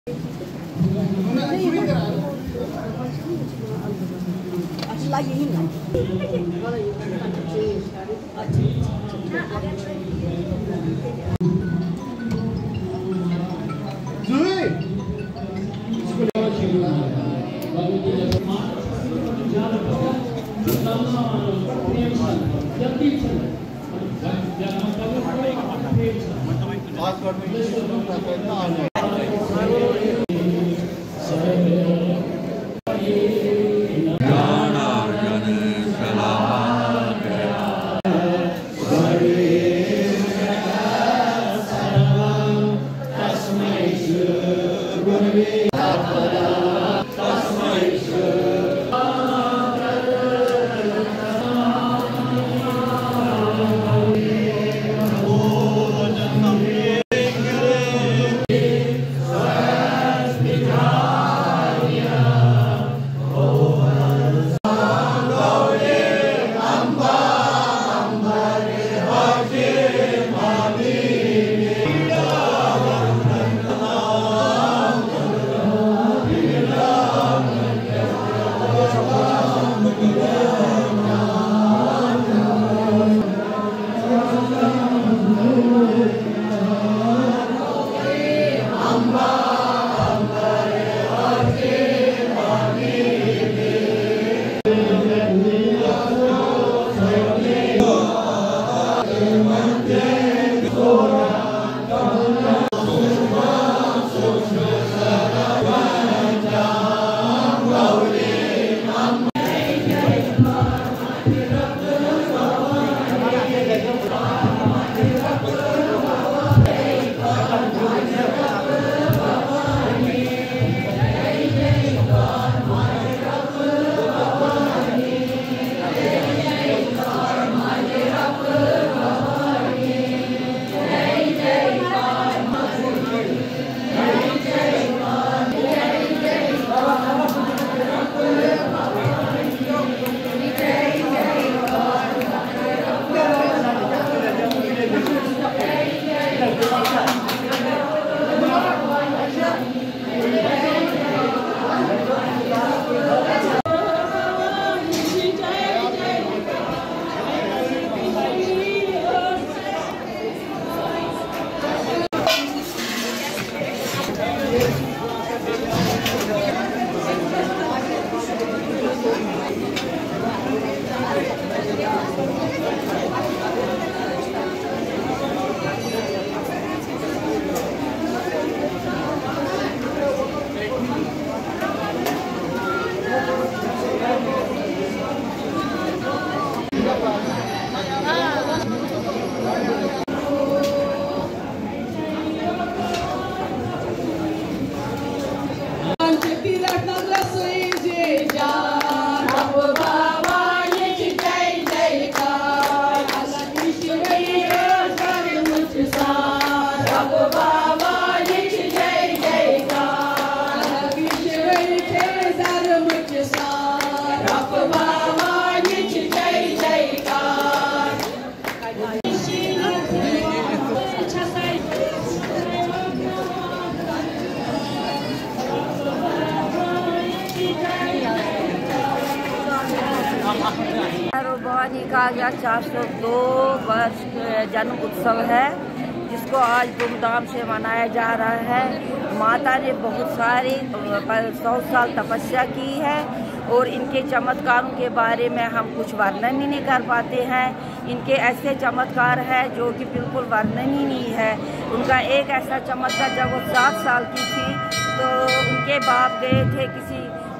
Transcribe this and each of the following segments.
रूबानी का यह 402 वर्ष जन्म उत्सव है, जिसको आज धूमधाम से मनाया जा रहा है। माता ने बहुत सारी 100 साल तपस्या की है और इनके चमत्कारों के बारे में हम कुछ वर्णन ही नहीं कर पाते हैं। इनके ऐसे चमत्कार है जो कि बिल्कुल वर्णन ही नहीं है। उनका एक ऐसा चमत्कार, जब वो 7 साल की थी तो उनके बाप गए थे किसी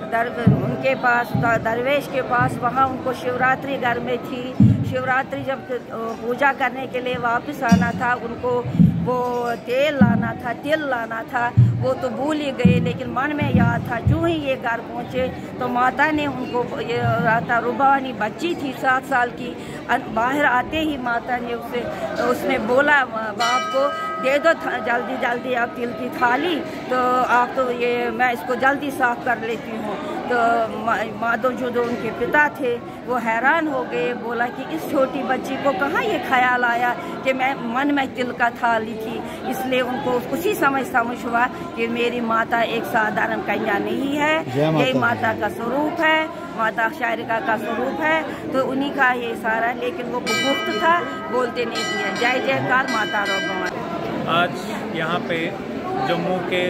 उनके पास दरवेश के पास, वहाँ उनको शिवरात्रि घर में थी। शिवरात्रि जब पूजा करने के लिए वापस आना था, उनको वो तेल लाना था, वो तो भूल ही गए, लेकिन मन में याद था। जो ही ये घर पहुँचे तो माता ने उनको, ये रूबानी बच्ची थी 7 साल की, बाहर आते ही माता ने उसने बोला बाप को, दे दो जल्दी जल्दी आप तिल की थाली, तो आप तो ये मैं इसको जल्दी साफ कर लेती हूँ। तो माधव जो उनके पिता थे वो हैरान हो गए, बोला कि इस छोटी बच्ची को कहाँ ये ख्याल आया कि मैं मन में तिल का थाली थी, इसलिए उनको उसी समय समझ हुआ कि मेरी माता एक साधारण कन्या नहीं है, यही माता का स्वरूप है, माता शारिका का स्वरूप है। तो उन्हीं का ये सारा, लेकिन वो गुप्त था, बोलते नहीं दिए। जय जयकार माता रूपवानी। आज यहाँ पे जम्मू के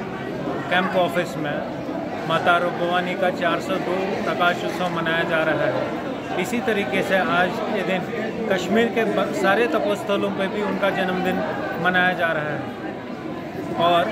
कैंप ऑफिस में माता रूपवानी का 402 प्रकाश उत्सव मनाया जा रहा है। इसी तरीके से आज के दिन कश्मीर के सारे तपोस्थलों पे भी उनका जन्मदिन मनाया जा रहा है। और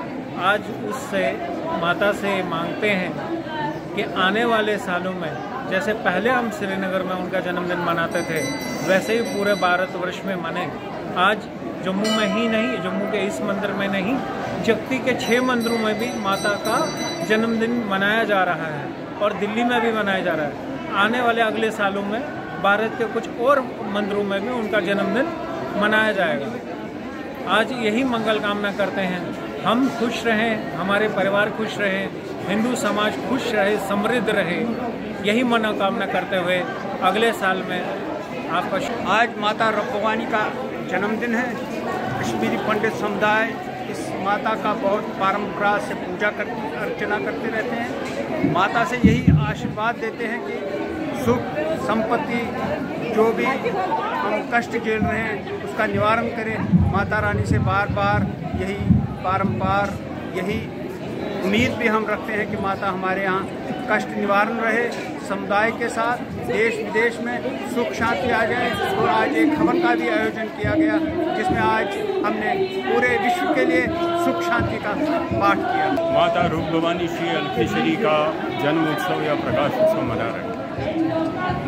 आज उससे माता से मांगते हैं कि आने वाले सालों में जैसे पहले हम श्रीनगर में उनका जन्मदिन मनाते थे, वैसे ही पूरे भारतवर्ष में मने। आज जम्मू में ही नहीं, जम्मू के इस मंदिर में नहीं, जगती के 6 मंदिरों में भी माता का जन्मदिन मनाया जा रहा है और दिल्ली में भी मनाया जा रहा है। आने वाले अगले सालों में भारत के कुछ और मंदिरों में भी उनका जन्मदिन मनाया जाएगा। आज यही मंगल कामना करते हैं, हम खुश रहें, हमारे परिवार खुश रहे, हिंदू समाज खुश रहे, समृद्ध रहे, यही मनोकामना करते हुए अगले साल में आपका। आज माता रूपवानी का जन्मदिन है। कश्मीरी पंडित समुदाय इस माता का बहुत परंपरा से पूजा अर्चना करते रहते हैं। माता से यही आशीर्वाद देते हैं कि सुख संपत्ति जो भी हम कष्ट झेल रहे हैं उसका निवारण करें। माता रानी से बार बार यही बारंबार यही उम्मीद भी हम रखते हैं कि माता हमारे यहाँ कष्ट निवारण रहे, समुदाय के साथ देश विदेश में सुख शांति आ जाए। और आज एक हवन का भी आयोजन किया गया जिसमें आज हमने पूरे विश्व के लिए सुख शांति का पाठ किया। माता रूपवानी श्री अल्केश्वरी का जन्म उत्सव या प्रकाश उत्सव मना रहे हैं।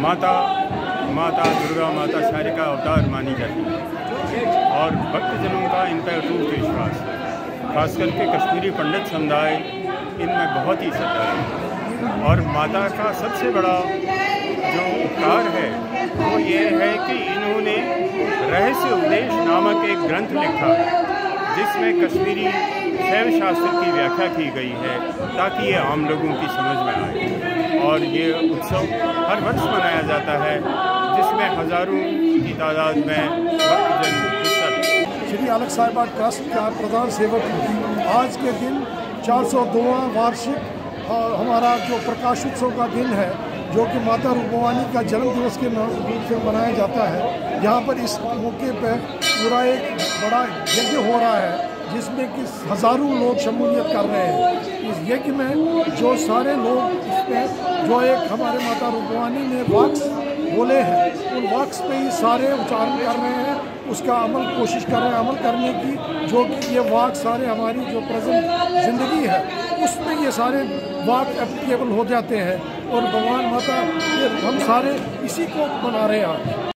माता दुर्गा, माता शारिका अवतार मानी जाती है और भक्तजनों का इन पर अटूट विश्वास है। खास करके कश्मीरी पंडित समुदाय इनमें बहुत ही श्रद्धा है। और माता का सबसे बड़ा जो उपकार है वो ये है कि इन्होंने रहस्य उपदेश नामक एक ग्रंथ लिखा है जिसमें कश्मीरी शैव शास्त्र की व्याख्या की गई है ताकि ये आम लोगों की समझ में आए। और ये उत्सव हर वर्ष मनाया जाता है जिसमें हज़ारों की तादाद में भक्तजन हिस्सा लेते हैं। श्री अलग साहिबा ट्रस्ट का प्रधान सेवक हूँ। आज के दिन 402वां वार्षिक हमारा जो प्रकाश उत्सव का दिन है, जो कि माता रूपवानी का जन्म दिवस के रूप से मनाया जाता है। यहाँ पर इस मौके पर पूरा एक बड़ा यज्ञ हो रहा है जिसमें कि हज़ारों लोग शमूलियत कर रहे हैं। इस यज्ञ में जो सारे लोग इसमें जो एक हमारे माता रूपवानी ने वाक्स बोले हैं उन वाक्स पे ही सारे उच्चारण कर रहे हैं, उसका अमल कोशिश कर रहे हैं अमल करने की, जो कि ये वाक सारे हमारी जो प्रेजेंट ज़िंदगी है उसमें ये सारे वाक एप्लीकेबल हो जाते हैं। और भगवान माता ये हम सारे इसी को मना रहे हैं।